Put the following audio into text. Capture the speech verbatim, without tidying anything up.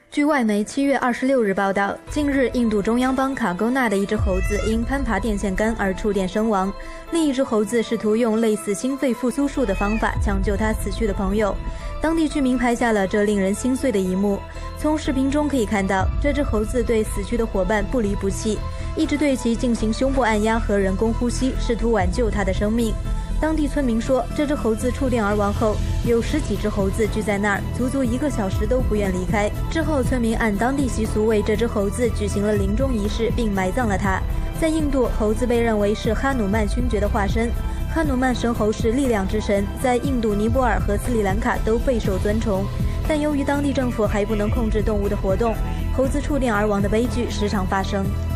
据外媒七月二十六日报道，近日印度中央邦卡沟纳的一只猴子因攀爬电线杆而触电身亡，另一只猴子试图用类似心肺复苏术的方法抢救他死去的朋友。当地居民拍下了这令人心碎的一幕。从视频中可以看到，这只猴子对死去的伙伴不离不弃，一直对其进行胸部按压和人工呼吸，试图挽救他的生命。当地村民说，这只猴子触电而亡后，有十几只猴子聚在那儿，足足一个小时都不愿离开。之后，村民按当地习俗为这只猴子举行了临终仪式，并埋葬了它。在印度，猴子被认为是哈努曼勋爵的化身。哈努曼神猴是力量之神，在印度、尼泊尔和斯里兰卡都备受尊崇。但由于当地政府还不能控制动物的活动，猴子触电而亡的悲剧时常发生。